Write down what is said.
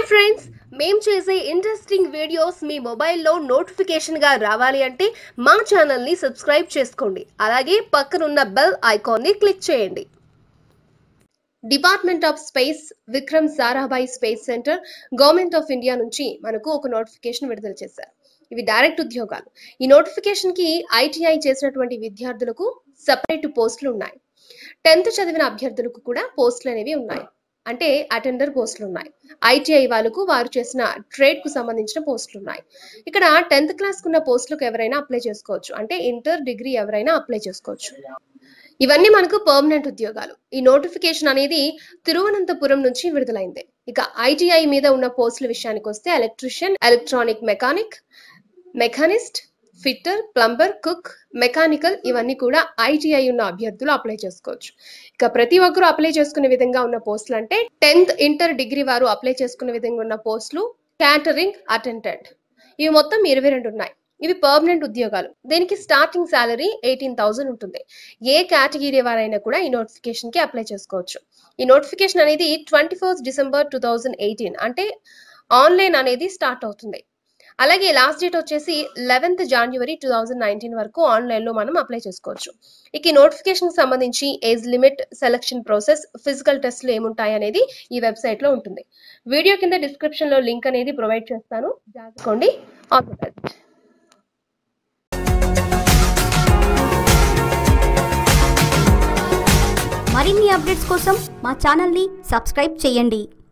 Friends, మేము చేసే interesting videos మీ మొబైల్లో నోటిఫికేషన్గా రావాలి అంటే మా ఛానల్ని సబ్స్క్రైబ్ చేసుకోండి. అలాగే పక్కనున్న బెల్ ఐకాన్ని క్లిక్ చేయండి. Department of space Vikram Sarabhai space centre government of India నుంచి మనకు ఒక నోటిఫికేషన్ విడుదల చేశారు. ఇవి డైరెక్ట్ ఉద్యోగాలు. ఈ నోటిఫికేషన్కి ఐటీఐ చేసినటువంటి విద్యార్థులకు సపరేట్ పోస్టులు ఉన్నాయి. 10th చదివిన అభ్యర్థులకు కూడా పోస్టులు అనేవి ఉన్నాయి. అంటే అటెండర్ పోస్టులు ఉన్నాయి. ఐటీఐ వాళ్ళకు వారు చేసిన ట్రేడ్ కు సంబంధించిన పోస్టులు ఉన్నాయి. ఇక్కడ 10th క్లాస్ కున్న పోస్టులకు ఎవరైనా అప్లై చేసుకోవచ్చు. అంటే ఇంటర్ డిగ్రీ ఎవరైనా అప్లై చేసుకోవచ్చు. ఇవన్నీ మనకు పర్మనెంట్ ఉద్యోగాలు. ఈ నోటిఫికేషన్ అనేది తిరువనంతపురం నుంచి విడుదలైంది. ఇక ఐటీఐ మీద ఉన్న పోస్టుల విషయానికి వస్తే electrician, electronic mechanic, machinist, fitter, plumber, cook, mechanical ఇవన్నీ కూడా ఐటీఐ ఉన్న అభ్యర్థులు అప్లై చేసుకోవచ్చు. ఇక ప్రతి ఒక్కరూ అప్లై చేసుకునే విధంగా ఉన్న పోస్టులు అంటే 10th ఇంటర్ డిగ్రీ వారు అప్లై చేసుకునే విధంగా ఉన్న పోస్టులు క్యాటరింగ్ అటెండెంట్, ఇవి మొత్తం 22 ఉన్నాయి. ఇవి పర్మనెంట్ ఉద్యోగాలు. దీనికి స్టార్టింగ్ సాలరీ 18,000 ఉంటుంది. ఏ కేటగిరీ వారైనా కూడా ఈ నోటిఫికేషన్ కి అప్లై చేసుకోవచ్చు. ఈ నోటిఫికేషన్ అనేది 21 డిసెంబర్ 2018 అంటే ఆన్లైన్ అనేది స్టార్ట్ అవుతుంది. అలాగే లాస్ట్ డేట్ వచ్చేసి 11th జనవరి 2019 వరకు ఆన్లైన్లో మనం అప్లై చేసుకోవచ్చు. ఇక ఈ నోటిఫికేషన్ సంబంధించి age limit, selection process, physical టెస్ట్లు ఏముంటాయి అనేది ఈ వెబ్సైట్లో ఉంటుంది. వీడియో కింద డిస్క్రిప్షన్లో లింక్ అనేది ప్రొవైడ్ చేస్తాను, జాగ్రత్తగా. All the best. మరిన్ని అప్డేట్స్ కోసం మా ఛానల్ని సబ్స్క్రైబ్ చేయండి.